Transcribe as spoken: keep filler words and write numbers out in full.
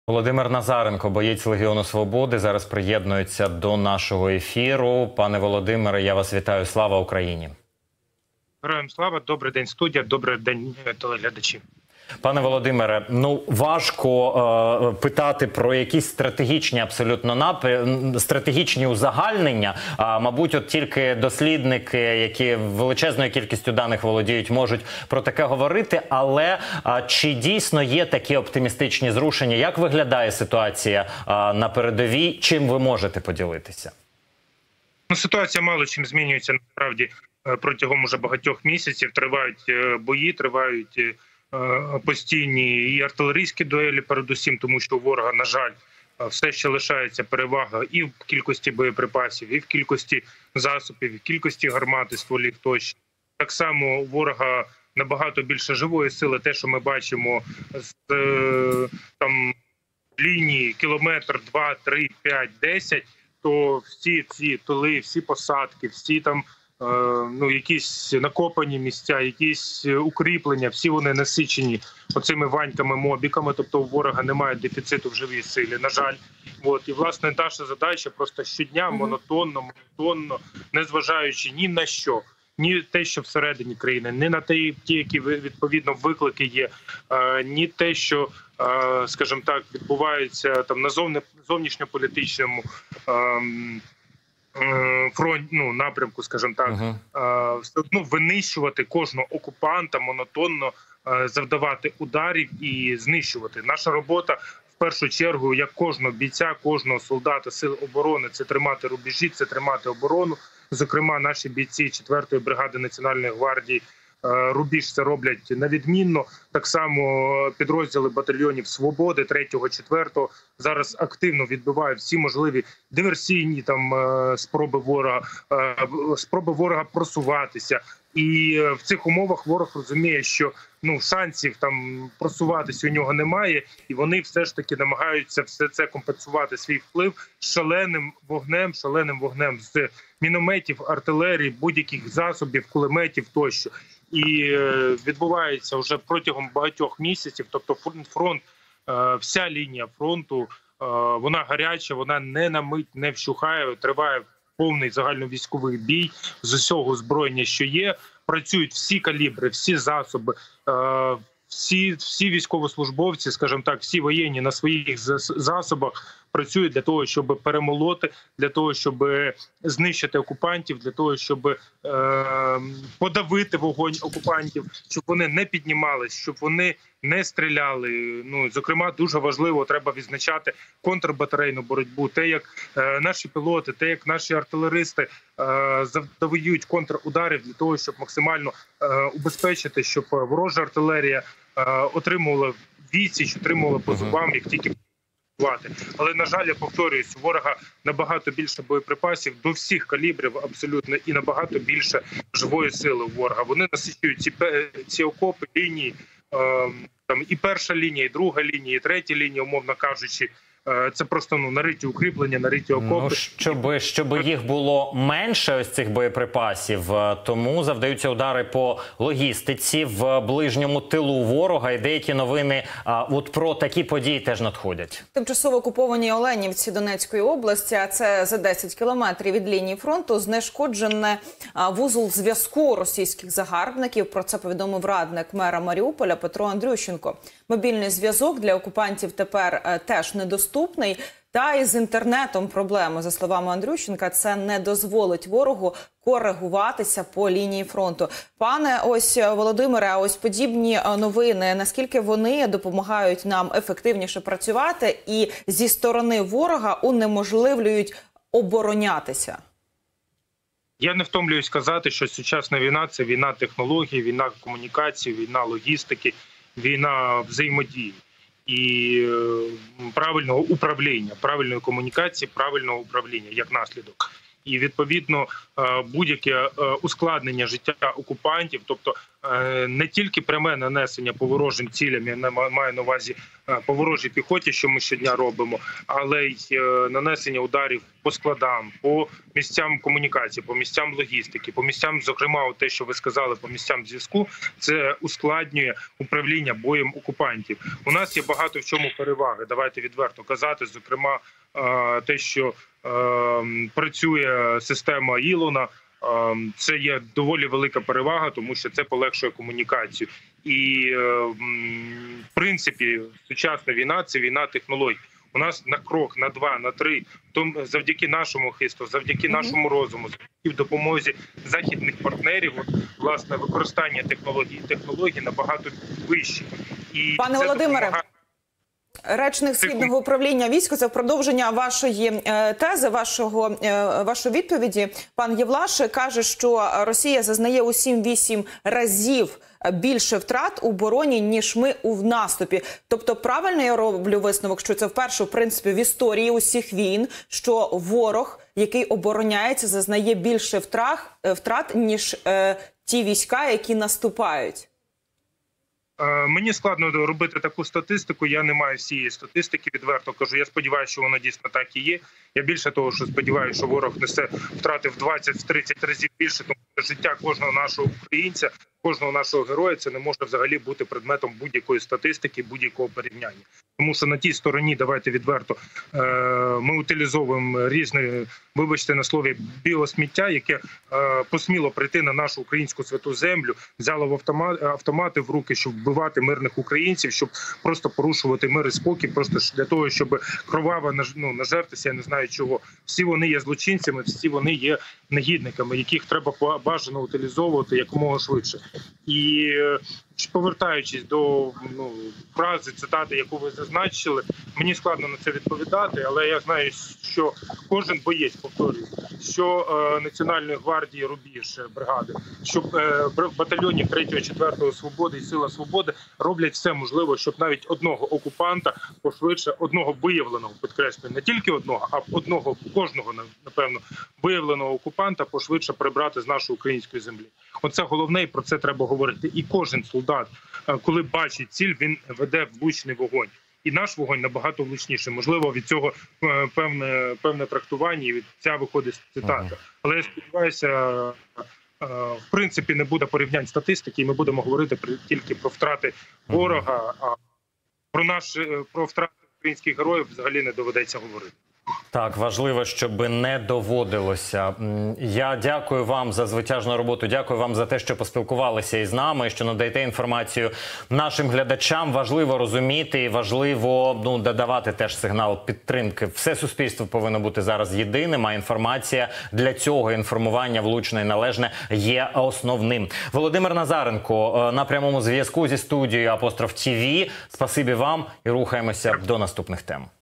Володимир Назаренко, боєць Легіону Свободи, зараз приєднується до нашого ефіру. Пане Володимире, я вас вітаю. Слава Україні! Героям слава, добрий день, студія, добрий день, телеглядачі. Пане Володимире, ну важко е, питати про якісь стратегічні абсолютно напи... стратегічні узагальнення. А, мабуть, от тільки дослідники, які величезною кількістю даних володіють, можуть про таке говорити. Але а, чи дійсно є такі оптимістичні зрушення? Як виглядає ситуація а, на передовій? Чим ви можете поділитися? Ну, ситуація мало чим змінюється, насправді, протягом уже багатьох місяців. Тривають бої, тривають постійні і артилерійські дуелі, передусім, тому що у ворога, на жаль, все ще лишається перевага і в кількості боєприпасів, і в кількості засобів, і в кількості гармат і стволів тощо. Так само у ворога набагато більше живої сили. Те, що ми бачимо з там лінії кілометр, два, три, п'ять, десять, то всі ці тили, всі посадки, всі там ну, якісь накопані місця, якісь укріплення, всі вони насичені оцими ваньками-мобіками, тобто у ворога немає дефіциту в живій силі, на жаль. От, і, власне, наша задача просто щодня монотонно, монотонно, незважаючи ні на що, ні те, що всередині країни, ні на ті, які, відповідно, виклики є, ні те, що, скажімо так, відбувається там на зовнішньополітичному фронт, ну, напрямку, скажімо так, uh-huh. все одно винищувати кожного окупанта, монотонно завдавати ударів і знищувати. Наша робота, в першу чергу, як кожного бійця, кожного солдата Сил оборони, це тримати рубежі, це тримати оборону. Зокрема, наші бійці четвертої бригади Національної гвардії рубіж це роблять навідмінно. Так само підрозділи батальйонів «Свободи» третього, четвертого зараз активно відбивають всі можливі диверсійні там спроби ворога, спроби ворога просуватися. І в цих умовах ворог розуміє, що ну шансів там просуватися у нього немає, і вони все ж таки намагаються все це компенсувати, свій вплив шаленим вогнем, шаленим вогнем з мінометів, артилерії, будь-яких засобів, кулеметів тощо. І е, відбувається вже протягом багатьох місяців, тобто фронт, е, вся лінія фронту, е, вона гаряча, вона не на мить не вщухає, триває повний загальновійськовий бій з усього озброєння, що є. Працюють всі калібри, всі засоби, е, всі, всі військовослужбовці, скажімо так, всі воєнні на своїх засобах працюють для того, щоб перемолоти, для того, щоб знищити окупантів, для того, щоб е, подавити вогонь окупантів, щоб вони не піднімались, щоб вони не стріляли. Ну, зокрема, дуже важливо, треба відзначати контрбатарейну боротьбу. Те, як е, наші пілоти, те, як наші артилеристи е, завдають контрударів для того, щоб максимально е, убезпечити, щоб ворожа артилерія е, отримувала відсіч, отримувала по зубам, як тільки. Але, на жаль, я повторююсь, у ворога набагато більше боєприпасів до всіх калібрів абсолютно і набагато більше живої сили у ворога. Вони насичують ці, ці окопи, лінії, е, там і перша лінія, і друга лінія, і третя лінія, умовно кажучи. Це просто ну нариті укріплення, нариті окопи. Ну, щоб, щоб їх було менше, ось цих боєприпасів, тому завдаються удари по логістиці в ближньому тилу ворога. І деякі новини а, от про такі події теж надходять. Тимчасово окуповані Оленівці Донецької області, а це за десять кілометрів від лінії фронту, знешкоджене вузол зв'язку російських загарбників. Про це повідомив радник мера Маріуполя Петро Андрющенко. Мобільний зв'язок для окупантів тепер теж недоступний. Та із інтернетом проблеми, за словами Андрющенка, це не дозволить ворогу коригуватися по лінії фронту. Пане ось Володимире, а ось подібні новини, наскільки вони допомагають нам ефективніше працювати і зі сторони ворога унеможливлюють оборонятися? Я не втомлююсь казати, що сучасна війна – це війна технологій, війна комунікації, війна логістики, війна взаємодії і правильного управління, правильної комунікації, правильного управління як наслідок. І, відповідно, будь-яке ускладнення життя окупантів, тобто не тільки пряме нанесення по ворожим цілям, я маю на увазі по ворожій піхоті, що ми щодня робимо, але й нанесення ударів по складам, по місцям комунікації, по місцям логістики, по місцям, зокрема, те, що ви сказали, по місцям зв'язку, це ускладнює управління боєм окупантів. У нас є багато в чому переваги, давайте відверто казати, зокрема, те, що працює система Ілона, це є доволі велика перевага, тому що це полегшує комунікацію. І, в принципі, сучасна війна – це війна технологій. У нас на крок, на два, на три, завдяки нашому хисту, завдяки нашому розуму, завдяки допомозі західних партнерів, от, власне, використання технологій, технологій набагато вище. І Пане це Володимире, допомагає... Речник Східного управління військ, це в продовження вашої е, тези, вашого, е, вашої відповіді. Пан Євлаш каже, що Росія зазнає у сім-вісім разів більше втрат у обороні, ніж ми у наступі. Тобто правильно я роблю висновок, що це вперше, в принципі, в історії усіх війн, що ворог, який обороняється, зазнає більше втрат, втрат ніж е, ті війська, які наступають? Мені складно робити таку статистику, я не маю всієї статистики, відверто кажу. Я сподіваюся, що воно дійсно так і є. Я більше того, що сподіваюся, що ворог несе втрати в двадцять-тридцять разів більше, тому що життя кожного нашого українця, кожного нашого героя, це не може взагалі бути предметом будь-якої статистики, будь-якого порівняння. Тому що на тій стороні, давайте відверто, ми утилізовуємо різне, вибачте на слові, біосміття, яке посміло прийти на нашу українську святу землю, взяло в автомат, автомати в руки, щоб вбивати мирних українців, щоб просто порушувати мир і спокій, просто для того, щоб кроваво ну, нажертися, я не знаю чого. Всі вони є злочинцями, всі вони є негідниками, яких треба бажано утилізовувати якомога швидше. І повертаючись до ну, фрази, цитати, яку ви зазначили, мені складно на це відповідати, але я знаю, що кожен боєць, повторюю, що е, Національної гвардії Рубіж бригади, що е, батальйонів третього, четвертого Свободи і Сила Свободи роблять все можливе, щоб навіть одного окупанта пошвидше, одного виявленого, підкреслюю, не тільки одного, а одного, кожного, напевно, виявленого окупанта пошвидше прибрати з нашої української землі. Оце головне, і про це треба говорити. І кожен солдат, коли бачить ціль, він веде влучний вогонь. І наш вогонь набагато влучніший. Можливо, від цього певне, певне трактування, і від ця виходить цитата. Але я сподіваюся, в принципі, не буде порівнянь статистики, і ми будемо говорити тільки про втрати ворога, а про, наш, про втрати українських героїв взагалі не доведеться говорити. Так, важливо, щоб не доводилося. Я дякую вам за звитяжну роботу, дякую вам за те, що поспілкувалися із нами, що надаєте інформацію нашим глядачам. Важливо розуміти і важливо ну, додавати теж сигнал підтримки. Все суспільство повинно бути зараз єдиним, а інформація для цього, інформування влучне і належне, є основним. Володимир Назаренко на прямому зв'язку зі студією Апостроф ТІВІ. Спасибі вам і рухаємося до наступних тем.